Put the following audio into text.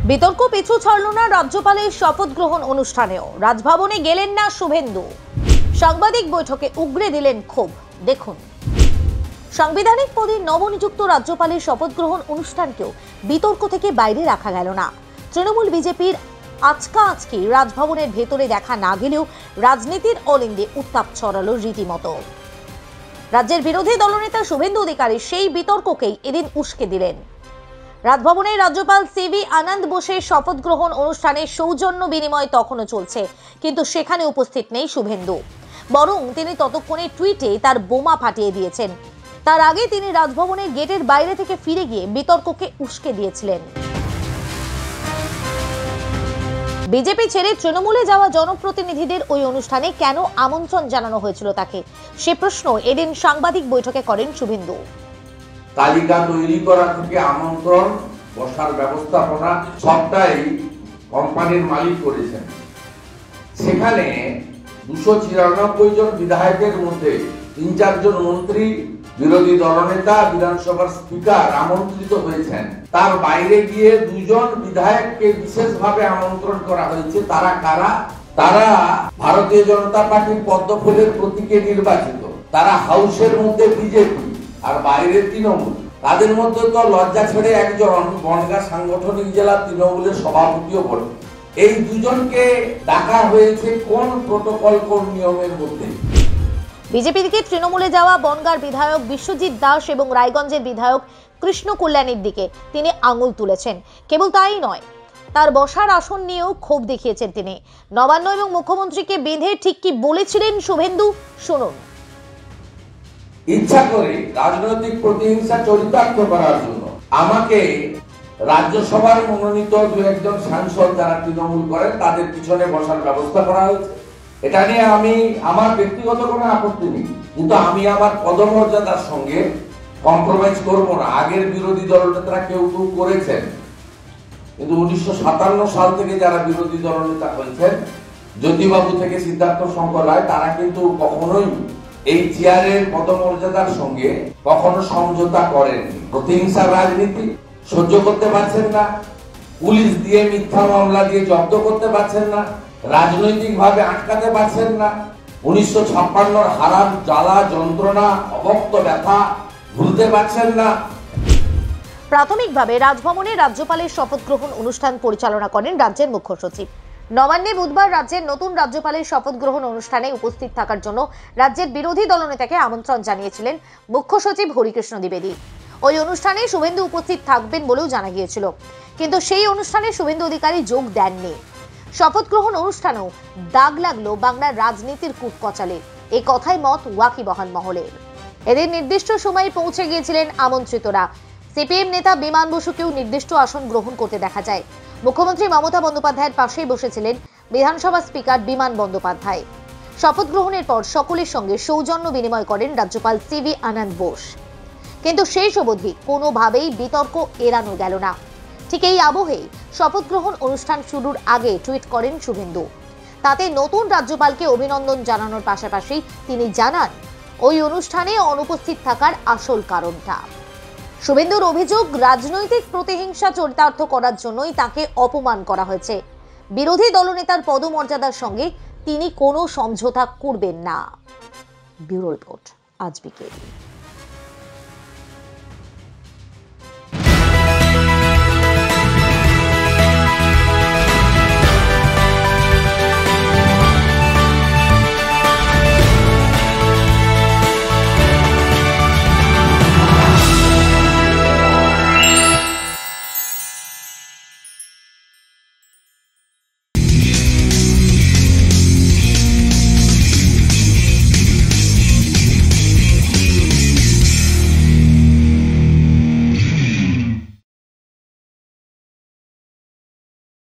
বিতর্ক পিছু ছাড়ল না রাজ্যপালের শপথ গ্রহণ অনুষ্ঠানেও। রাজভবনে গেলেন না শুভেন্দু, সাংবাদিক বৈঠকে উগরে দিলেন ক্ষোভ। দেখুন, সাংবিধানিক পদে নবনিযুক্ত রাজ্যপালের শপথ গ্রহণ অনুষ্ঠানকেও বিতর্ক থেকে বাইরে রাখা গেল না। তৃণমূল বিজেপির আজকে রাজভবনের ভেতরে দেখা না গেলেও রাজনীতির অলিন্দে উত্তাপ ছড়ালো রীতিমতো। রাজ্যের বিরোধী দলনেতা শুভেন্দু অধিকারী সেই বিতর্ককেই এদিন উস্কে দিলেন। রাজভবনে রাজ্যপাল সিভি আনন্দ বোসের শপথ গ্রহণ অনুষ্ঠানে সৌজন্য বিনিময় তখনও চলছে, কিন্তু সেখানে উপস্থিত নেই শুভেন্দু। বরং তিনি ততক্ষণে টুইটে তার বোমা ফাটিয়ে দিয়েছেন। তার আগে তিনি রাজভবনের গেটের বাইরে থেকে ফিরে গিয়ে বিতর্ককে উস্কে দিয়েছিলেন। বিজেপি ছেড়ে তৃণমূলে যাওয়া জনপ্রতিনিধিদের ওই অনুষ্ঠানে কেন আমন্ত্রণ জানানো হয়েছিল তাকে, সে প্রশ্ন এদিন সাংবাদিক বৈঠকে করেন শুভেন্দু। তালিকা তৈরি করা থেকে আমন্ত্রণ, বসার ব্যবস্থাপনা সবটাই কোম্পানির মালিক করেছেন। সেখানে 294 জন বিধায়কের মধ্যে 3-4 জন মন্ত্রী, বিরোধী দলনেতা, বিধানসভার স্পিকার আমন্ত্রিত হয়েছেন। তার বাইরে গিয়ে 2 জন বিধায়ককে বিশেষভাবে আমন্ত্রণ করা হয়েছে। তারা কারা? তারা ভারতীয় জনতা পার্টির পদ্মফুলের প্রতীকে নির্বাচিত। তারা হাউসের মধ্যে বিজেপি আর বাইরে তৃণমূল। তাদের মধ্যে তো লজ্জা ছেড়ে একজন বনগাঁ সাংগঠনিক জেলা তৃণমূলের সভাপতিও বলে। এই দুজনকে ডাকা হয়েছে কোন প্রটোকল, কোন নিয়মের মধ্যে? বিজেপি থেকে তৃণমূলে যাওয়া বনগাঁর বিধায়ক বিশ্বজিৎ দাস এবং রায়গঞ্জের বিধায়ক কৃষ্ণ কল্যাণীর দিকে তিনি আঙুল তুলেছেন। কেবল তাই নয়, তার বসার আসন নিয়েও ক্ষোভ দেখিয়েছেন তিনি। নবান্ন এবং মুখ্যমন্ত্রীকে বেঁধে ঠিক কি বলেছিলেন শুভেন্দু, শুনুন। ইচ্ছা করে রাজনৈতিক প্রতিহিংসা চরিতার্থ করার জন্য আমাকে রাজ্যসভার মনোনীত 2-1 সাংসদ যারা তৃণমূল করেন তাদের পিছনে বসার ব্যবস্থা করা হয়েছে। এটা নিয়ে আমি আমার ব্যক্তিগত কোনো আপত্তি নেই, কিন্তু আমি আমার পদমর্যাদার সঙ্গে কম্প্রোমাইজ করব না। আগের বিরোধী দলনেতারা কেউ করেছেন, কিন্তু 1957 সাল থেকে যারা বিরোধী দলনেতা হয়েছেন, জ্যোতিবাবু থেকে সিদ্ধার্থ শঙ্কর রায়, তারা কিন্তু কখনোই এই চেয়ারের পদমর্যাদার সঙ্গে কখনো সমঝোতা করেননি। প্রতিহিংসার রাজনীতি সহ্য করতে পারছেন না, পুলিশ দিয়ে মিথ্যা মামলা দিয়ে জব্দ করতে পারছেন না, রাজনৈতিক ভাবে আটকাতে পারছেন না। 1956 হারাম জ্বালা যন্ত্রণা, অবক্ত ব্যথা ভুলতে পারছেন না। প্রাথমিকভাবে রাজভবনে রাজ্যপালের শপথ গ্রহণ অনুষ্ঠান পরিচালনা করেন রাজ্যের মুখ্য সচিব। নবান্নে বুধবার রাজ্যের নতুন রাজ্যপালের শপথ গ্রহণ অনুষ্ঠানে উপস্থিত থাকার জন্য রাজ্যের বিরোধী দলনেতাকে আমন্ত্রণ জানিয়েছিলেন মুখ্য সচিব হরিকৃষ্ণ দ্বিবেদী। ওই অনুষ্ঠানে শুভেন্দু উপস্থিত থাকবেন বলেও জানা গিয়েছিল, কিন্তু সেই অনুষ্ঠানে শুভেন্দু অধিকারী যোগ দেননি। শপথ গ্রহণ অনুষ্ঠানেও দাগ লাগলো বাংলার রাজনীতির কূটকচালে, এই কথাই মত ওয়াকিবহাল মহলের। এদের নির্দিষ্ট সময়ে পৌঁছে গিয়েছিলেন আমন্ত্রিতরা। সিপিএম নেতা বিমান বসুকেও নির্দিষ্ট আসন গ্রহণ করতে দেখা যায়। মুখ্যমন্ত্রী মমতা বন্দ্যোপাধ্যায়ের পাশেই বসেছিলেন বিধানসভা স্পিকার বিমান বন্দ্যোপাধ্যায়। শপথ গ্রহণের পর সকলের সঙ্গে সৌজন্য বিনিময় করেন রাজ্যপাল সিভি আনন্দ বোস, কিন্তু শেষ অবধি কোনোভাবেই বিতর্ক এড়ানো গেল না। ঠিক এই আবহে শপথ গ্রহণ অনুষ্ঠান শুরুর আগে টুইট করেন শুভেন্দু। তাতে নতুন রাজ্যপালকে অভিনন্দন জানানোর পাশাপাশি তিনি জানান ওই অনুষ্ঠানে অনুপস্থিত থাকার আসল কারণটা। শুভেন্দুর অভিযোগ, রাজনৈতিক প্রতিহিংসা চরিতার্থ করার জন্যই তাকে অপমান করা হয়েছে। বিরোধী দলনেতার পদমর্যাদার সঙ্গে তিনি কোনো সমঝোতা করবেন না। ব্যুরো রিপোর্ট, আজ বিকেল।